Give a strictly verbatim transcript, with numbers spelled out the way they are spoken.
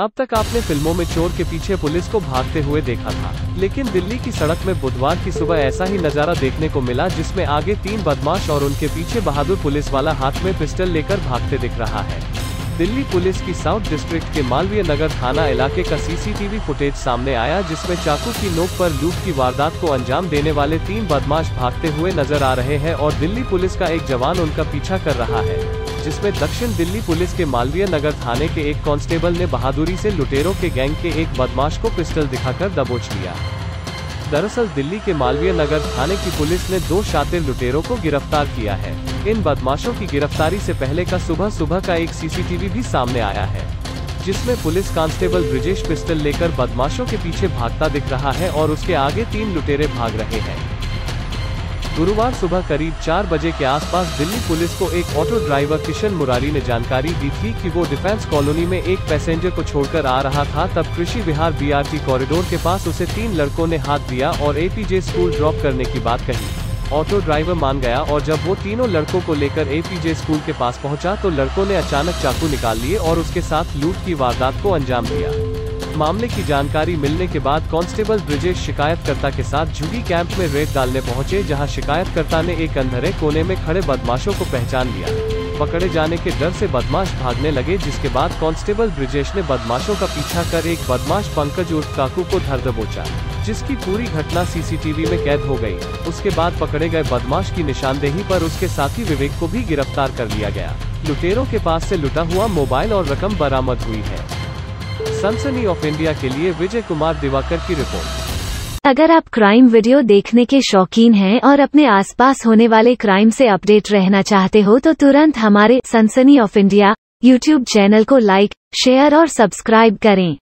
अब तक आपने फिल्मों में चोर के पीछे पुलिस को भागते हुए देखा था, लेकिन दिल्ली की सड़क में बुधवार की सुबह ऐसा ही नजारा देखने को मिला, जिसमें आगे तीन बदमाश और उनके पीछे बहादुर पुलिस वाला हाथ में पिस्टल लेकर भागते दिख रहा है। दिल्ली पुलिस की साउथ डिस्ट्रिक्ट के मालवीय नगर थाना इलाके का सीसीटीवी फुटेज सामने आया, जिसमें चाकू की नोक पर लूट की वारदात को अंजाम देने वाले तीन बदमाश भागते हुए नजर आ रहे हैं और दिल्ली पुलिस का एक जवान उनका पीछा कर रहा है, जिसमें दक्षिण दिल्ली पुलिस के मालवीय नगर थाने के एक कांस्टेबल ने बहादुरी से लुटेरों के गैंग के एक बदमाश को पिस्टल दिखाकर दबोच लिया। दरअसल दिल्ली के मालवीय नगर थाने की पुलिस ने दो शातिर लुटेरों को गिरफ्तार किया है। इन बदमाशों की गिरफ्तारी से पहले का सुबह सुबह का एक सीसीटीवी भी सामने आया है, जिसमें पुलिस कांस्टेबल ब्रिजेश पिस्टल लेकर बदमाशों के पीछे भागता दिख रहा है और उसके आगे तीन लुटेरे भाग रहे हैं। गुरुवार सुबह करीब चार बजे के आसपास दिल्ली पुलिस को एक ऑटो ड्राइवर किशन मुरारी ने जानकारी दी थी कि वो डिफेंस कॉलोनी में एक पैसेंजर को छोड़कर आ रहा था। तब कृषि विहार बीआरटी कॉरिडोर के पास उसे तीन लड़कों ने हाथ दिया और एपीजे स्कूल ड्रॉप करने की बात कही। ऑटो ड्राइवर मान गया और जब वो तीनों लड़कों को लेकर एपीजे स्कूल के पास पहुंचा तो लड़कों ने अचानक चाकू निकाल लिए और उसके साथ लूट की वारदात को अंजाम दिया। मामले की जानकारी मिलने के बाद कांस्टेबल ब्रिजेश शिकायतकर्ता के साथ झुग्गी कैंप में रेड डालने पहुंचे, जहां शिकायतकर्ता ने एक अंधेरे कोने में खड़े बदमाशों को पहचान लिया। पकड़े जाने के डर से बदमाश भागने लगे, जिसके बाद कांस्टेबल ब्रिजेश ने बदमाशों का पीछा कर एक बदमाश पंकज उर्फ काकू को धर दबोचा, जिसकी पूरी घटना सीसीटीवी में कैद हो गई। उसके बाद पकड़े गए बदमाश की निशानदेही पर उसके साथी विवेक को भी गिरफ्तार कर लिया गया। लुटेरों के पास से लुटा हुआ मोबाइल और रकम बरामद हुई है। सनसनी ऑफ इंडिया के लिए विजय कुमार दिवाकर की रिपोर्ट। अगर आप क्राइम वीडियो देखने के शौकीन हैं और अपने आसपास होने वाले क्राइम से अपडेट रहना चाहते हो तो तुरंत हमारे Sansani of India YouTube channel को लाइक, शेयर और सब्सक्राइब करें।